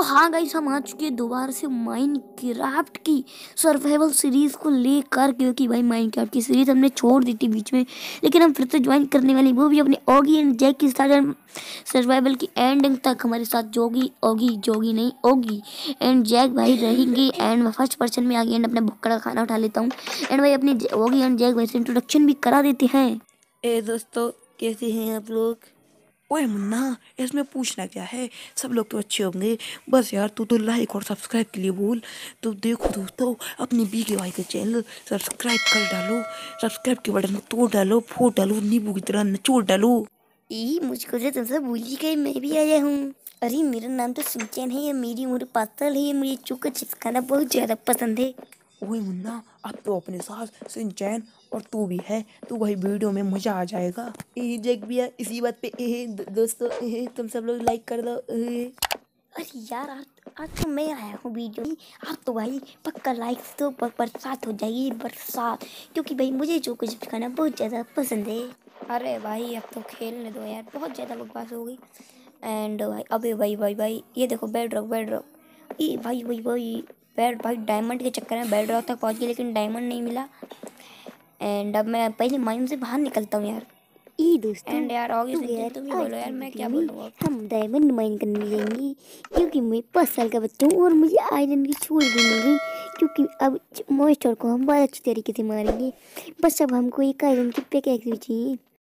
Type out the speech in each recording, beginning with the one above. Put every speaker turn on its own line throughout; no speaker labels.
तो हाँ गाइस, हम आ चुके हैं दोबारा से माइनक्राफ्ट की सर्वाइवल सीरीज को लेकर, क्योंकि भाई माइनक्राफ्ट की सीरीज हमने छोड़ दी थी बीच में, लेकिन हम फिर से ज्वाइन करने वाले, वो भी अपने ऑगी एंड जैक के साथ सर्वाइवल की एंडिंग तक। हमारे साथ जोगी नहीं ओगी एंड जैक भाई रहेंगे। एंड मैं फर्स्ट पर्सन में आ गई एंड अपना भुक्कड़ का खाना उठा लेता हूँ। एंड भाई अपने ओगी एंड जैक भाई से इंट्रोडक्शन भी करा देते हैं।
ए दोस्तों, कैसे हैं आप लोग? ओए मुन्ना, इसमें पूछना क्या है, सब लोग तो अच्छे होंगे। बस यार तू तो लाइक और सब्सक्राइब के लिए बोल। तो देखो दोस्तों, अपने BKY का चैनल सब्सक्राइब कर डालो, सब्सक्राइब के बटन को तोड़ डालो, फोड़ डालो, नींबू की तरह निचोड़ डालो।
मुझको जो तुमसे भूल ही गई, मैं भी आया हूँ। अरे मेरा नाम तो सिंचन है, मेरी उम्र 5 साल है, मुझे चोको चिप्स खाना बहुत ज्यादा पसंद है।
ओए मुन्ना, अब तो अपने साथ सिंचैन और तू भी है, तो वही वीडियो में मजा आ जाएगा। जैक भी है इसी बात पे। दोस्तों, तुम सब लोग लाइक कर दो।
अरे यार, आज तो मैं आया हूँ वीडियो में। आज तो भाई पक्का लाइक तो बरसात हो जाएगी, बरसात, क्योंकि भाई मुझे चोको चिप्स खाना बहुत ज़्यादा पसंद है। अरे भाई अब तो खेलने दो यार, बहुत ज़्यादा बकवास हो गई। एंड भाई अबे भाई ये देखो, बेड रॉक ये भाई भाई डायमंड के चक्कर में बेड रॉक तक पहुँच गई, लेकिन डायमंड नहीं मिला। एंड अब मैं पहले माइन से बाहर निकलता हूँ यार। दोस्तों,
एंड यार
यार
तुम ही बोलो यार, मैं क्या बोलूँ।
हम डायमंड माइन करने जाएंगे, क्योंकि मैं 5 साल का बच्चा हूँ और मुझे आयरन की छूट भी मिल गई, क्योंकि अब मॉन्स्टर को हम बहुत अच्छी तरीके से मारेंगे। बस अब हमको एक आयरन की पिकैक्स भी चाहिए।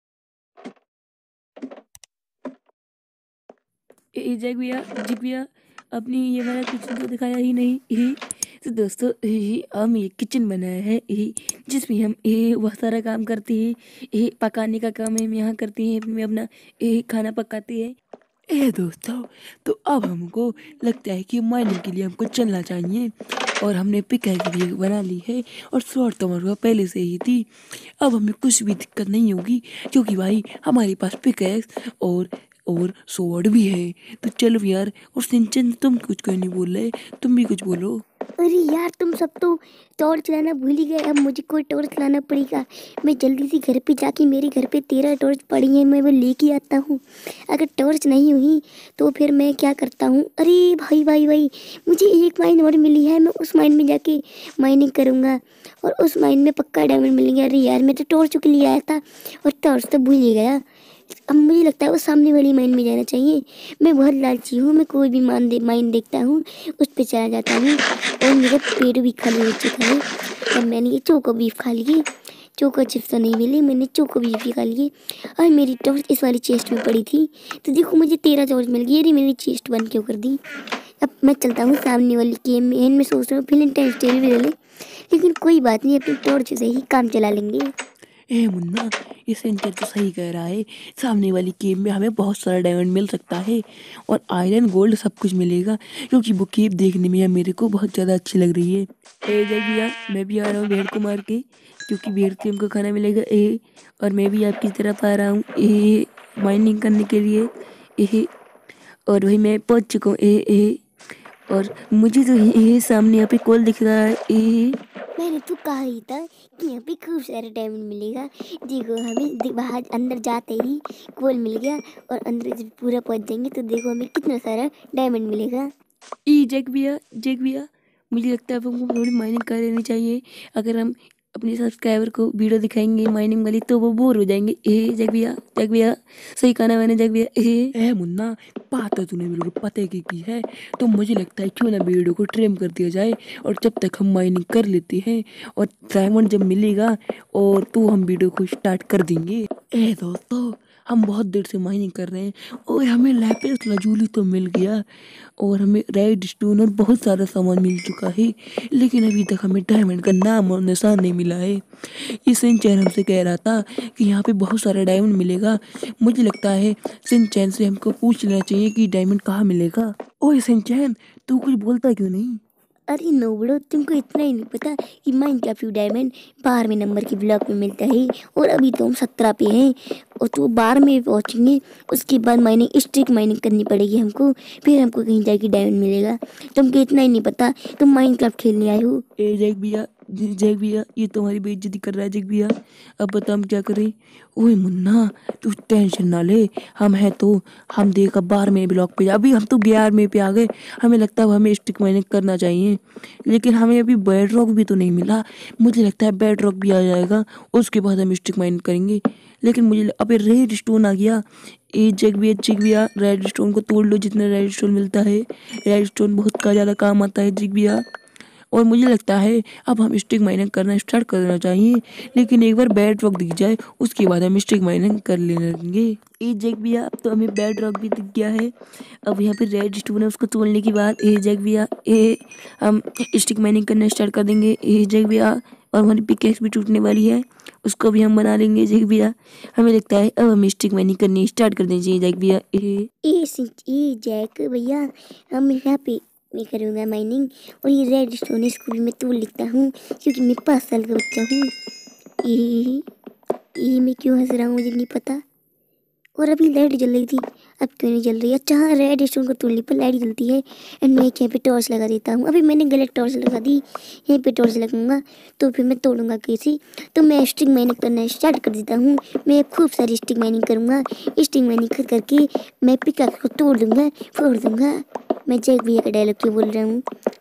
जैक भैया अपनी ये वाला किचन तो दिखाया ही नहीं। तो दोस्तों, हम ये किचन बनाया है, जिसमें हम बहुत सारा काम करते हैं। पकाने का काम हम यहाँ करते हैं, मैं अपना खाना पकाते हैं। दोस्तों, तो अब हमको लगता है कि माइनिंग के लिए हमको चलना चाहिए, और हमने पिकैक्स भी बना ली है, और स्वॉर्ड तो हमारे पास पहले से ही थी। अब हमें कुछ भी दिक्कत नहीं होगी, क्योंकि भाई हमारे पास पिकैक्स और स्वॉर्ड भी है। तो चलो यार। और सिंचन, तुम कुछ क्यों नहीं बोल रहे? तुम भी कुछ बोलो।
अरे यार, तुम सब तो टॉर्च लाना भूल ही गए, अब मुझे कोई टॉर्च लाना पड़ेगा। मैं जल्दी से घर पे जाके, मेरे घर पे 13 टॉर्च पड़ी हैं, मैं वो लेके आता हूँ। अगर टॉर्च नहीं हुई तो फिर मैं क्या करता हूँ। अरे भाई मुझे एक माइन और मिली है, मैं उस माइन में जाके माइनिंग करूँगा और उस माइन में पक्का डायमंड मिलेंगे। अरे यार, मैं तो टॉर्च के लिए आया था और टॉर्च तो भूल ही गया। अब मुझे लगता है वो सामने वाली माइन में जाना चाहिए। मैं बहुत लालची हूँ, मैं कोई भी माइन देखता हूँ उस पर चला जाता हूँ। और मेरा पेट भी खाली हो चुका है, और मैंने ये चोको बीफ खा लिए। चोको चिप्स तो नहीं मिली, मैंने चोको बीफ ही खा लिए। और मेरी टॉर्च इस वाली चेस्ट में पड़ी थी, तो देखो मुझे 13 टॉर्च मिल गई। अरे मेरी चेस्ट बंद क्यों कर दी। अब मैं चलता हूँ सामने वाली गेम में, एंड मैं सोच रहा हूँ फिलिंटाइन स्टेल भी ले लें, लेकिन कोई बात नहीं, अपनी टॉर्च से ही काम चला लेंगे।
मुन्ना, ये सेंटर तो सही कह रहा है। सामने वाली केव में हमें बहुत सारा डायमंड मिल सकता है, और आयरन गोल्ड सब कुछ मिलेगा, क्योंकि वो केव देखने में मेरे को बहुत ज़्यादा अच्छी लग रही है। जय भैया, मैं भी आ रहा हूँ भेड़ को मार के, क्योंकि भेड़ से हमको खाना मिलेगा। और मैं भी आपकी तरफ आ रहा हूँ माइनिंग करने के लिए। और वही मैं पहुँच चुका हूँ। और मुझे तो सामने यहाँ पे कोल दिख रहा है।
मैंने तो कहा ही था कि यहाँ पे खूब सारा डायमंड मिलेगा। देखो, हमें बाहर अंदर जाते ही कोल मिल गया, और अंदर जब पूरा पहुँच जाएंगे तो देखो हमें कितना सारा डायमंड मिलेगा।
जैक भैया, मुझे लगता है हमको थोड़ी माइनिंग कर लेनी चाहिए। अगर हम अपने सब्सक्राइबर को वीडियो दिखाएंगे माइनिंग वाली, तो वो बोर हो जाएंगे। जैक भैया, सही कहा ना मैंने? जैक भैया, मुन्ना, बात तो तूने मेरे को पते की है। तो मुझे लगता है क्यों ना वीडियो को ट्रिम कर दिया जाए, और जब तक हम माइनिंग कर लेते हैं, और डायमंड जब मिलेगा और तो हम वीडियो को स्टार्ट कर देंगे। दोस्तों, हम बहुत देर से माइनिंग कर रहे हैं, और हमें लैपिस लाजुली तो मिल गया, और हमें रेड स्टोन और बहुत सारा सामान मिल चुका है, लेकिन अभी तक हमें डायमंड का नाम और निशान नहीं मिला है। ये सिंचैन हमसे कह रहा था कि यहाँ पे बहुत सारा डायमंड मिलेगा। मुझे लगता है सिंचैन से हमको पूछ लेना चाहिए कि डायमंड कहाँ मिलेगा। ओए सिंचैन, तू कुछ बोलता क्यों नहीं?
अरे नोबड़ो, तुमको इतना ही नहीं पता कि माइनक्राफ्ट डायमंड 12वें नंबर की ब्लॉक में मिलता है, और अभी तो हम 17 पे हैं, और तो 12 में पहुँचेंगे। उसके बाद माइनिंग, स्ट्रिक माइनिंग करनी पड़ेगी हमको, फिर हमको कहीं जाके डायमंड मिलेगा। तुमको इतना ही नहीं पता, तुम माइनक्राफ्ट खेलने आए हो।
जैक भैया, जैक भैया ये तो हमारी बेइज्जती कर रहा है जैक भैया। अब बता हम क्या करें। ओए मुन्ना तू टेंशन ना ले, हम हैं तो हम देख अब 12वें ब्लॉक पे अभी हम तो 11वें पे आ गए। हमें लगता है अब हमें स्टिक माइनिंग करना चाहिए, लेकिन हमें अभी बेड रॉक भी तो नहीं मिला। मुझे लगता है बेड रॉक भी आ जाएगा, उसके बाद हम स्टिक माइनिंग करेंगे। लेकिन मुझे अबे रेड स्टोन आ गया। ए जैक भैया रेड स्टोन को तोड़ लो, जितना रेड स्टोन मिलता है। रेड स्टोन बहुत का ज़्यादा काम आता है जैक भैया। और मुझे लगता है अब हम स्टिक माइनिंग करना स्टार्ट करना चाहिए, लेकिन एक बार बेड रॉक दिख जाए उसके बाद हम स्टिक माइनिंग कर लेंगे। ए जैक भैया अब तो हमें बेड रॉक भी दिख गया है। अब यहाँ पे रेड स्टोन है, उसको तोड़ने के बाद ए जैक भैया हम स्टिक माइनिंग करना स्टार्ट कर देंगे ए जैक भैया। और हमारी पिकेक्स भी टूटने वाली है, उसको भी हम बना लेंगे जैक भैया। हमें लगता है अब हम स्टिक माइनिंग करनी स्टार्ट कर देंगे जैक भैया।
ए जैक भैया, हम यहाँ पे मैं करूँगा माइनिंग, और ये रेड स्टोन इसको भी मैं तोड़ लिखता हूँ क्योंकि मैं 5 साल का बच्चा हूँ। ये मैं क्यों हंस रहा हूँ मुझे नहीं पता। और अभी लाइट जल रही थी, अब क्यों नहीं जल रही। अच्छा हाँ, रेड स्टोन को तोड़ने पर लाइट जलती है। एंड मैं यहाँ पे टॉर्च लगा देता हूँ। अभी मैंने गलत टॉर्च लगा दी, यहीं पे टॉर्च लगाऊंगा तो फिर मैं तोड़ूंगा कैसे। तो मैं स्टिक माइनिंग करना स्टार्ट कर देता हूँ। मैं खूब सारी स्टिक माइनिंग करूँगा। स्टिक माइनिंग कर करके मैं पिकाक्स को तोड़ दूँगा, फोड़ दूँगा। मैं जैक भैया का डायलॉग क्यों बोल रहा हूँ।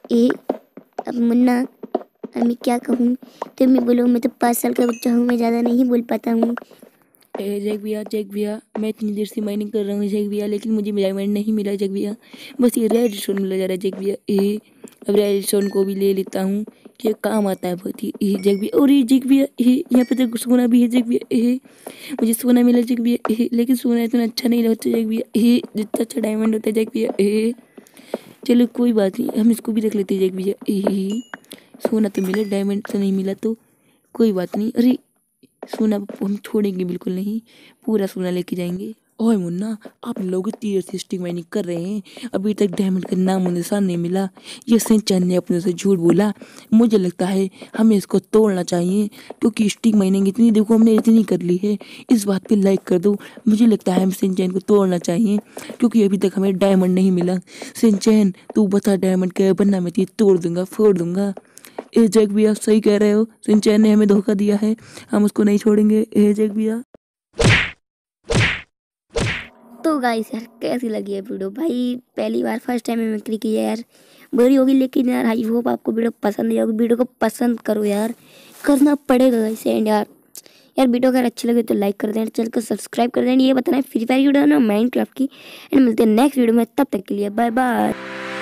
अब मुन्ना अब मैं क्या कहूँ, तो मैं बोलूँ मैं तो 5 साल का बच्चा हूँ, मैं ज़्यादा नहीं बोल पाता हूँ।
जैक भैया मैं इतनी देर से माइनिंग कर रहा हूँ जैक भैया, लेकिन मुझे डायमंड नहीं मिला जैक भैया। बस ये रेड स्टोन मिला जा रहा है जैक भैया। अब रेड स्टोन को भी ले लेता हूँ, कि काम आता है बहुत ही जैक भैया। और ये जैक भैया यहाँ पे तो सोना भी है जैक भैया। मुझे सोना मिला जैक भैया, लेकिन सोना इतना अच्छा नहीं लगता जैक भैया। जितना अच्छा डायमंड होता है जैक भैया। चलो कोई बात नहीं, हम इसको भी रख लेते हैं जैक भैया। सोना तो मिला, डायमंड तो नहीं मिला तो कोई बात नहीं। अरे सोना हम छोड़ेंगे बिल्कुल नहीं, पूरा सोना लेके जाएंगे। ओए मुन्ना आप लोग तीर से स्टिक माइनिंग कर रहे हैं, अभी तक डायमंड का नाम निशान नहीं मिला। ये सिंचन ने अपने से झूठ बोला। मुझे लगता है हमें इसको तोड़ना चाहिए, क्योंकि स्टिक माइनिंग इतनी देखो हमने इतनी कर ली है। इस बात पे लाइक कर दो। मुझे लगता है हम सिंचन को तोड़ना चाहिए, क्योंकि अभी तक हमें डायमंड नहीं मिला। सिंचन तू बता डायमंड क्या है, वरना मैं तुझे तोड़ दूंगा, फोड़ दूंगा। ए जैक भैया सही कह रहे हो, सिंचन ने हमें धोखा दिया है, हम उसको नहीं छोड़ेंगे ए जैक भैया।
तो गाइस यार कैसी लगी है वीडियो भाई, पहली बार फर्स्ट टाइम मैंने मिक्री की है यार, बुरी होगी लेकिन यार आई होप आपको वीडियो पसंद आई होगी। वीडियो को पसंद करो यार, करना पड़ेगा गाइस। एंड यार वीडियो अगर अच्छी लगे तो लाइक कर दें, चैनल को सब्सक्राइब कर दें। ये बताना है फ्री फायर की वीडियो ना माइनक्राफ्ट की। एंड मिलते हैं नेक्स्ट वीडियो में, तब तक के लिए बाय बाय।